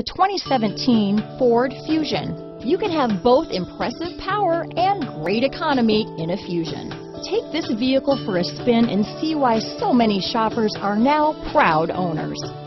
2017 Ford Fusion. You can have both impressive power and great economy in a Fusion. Take this vehicle for a spin and see why so many shoppers are now proud owners.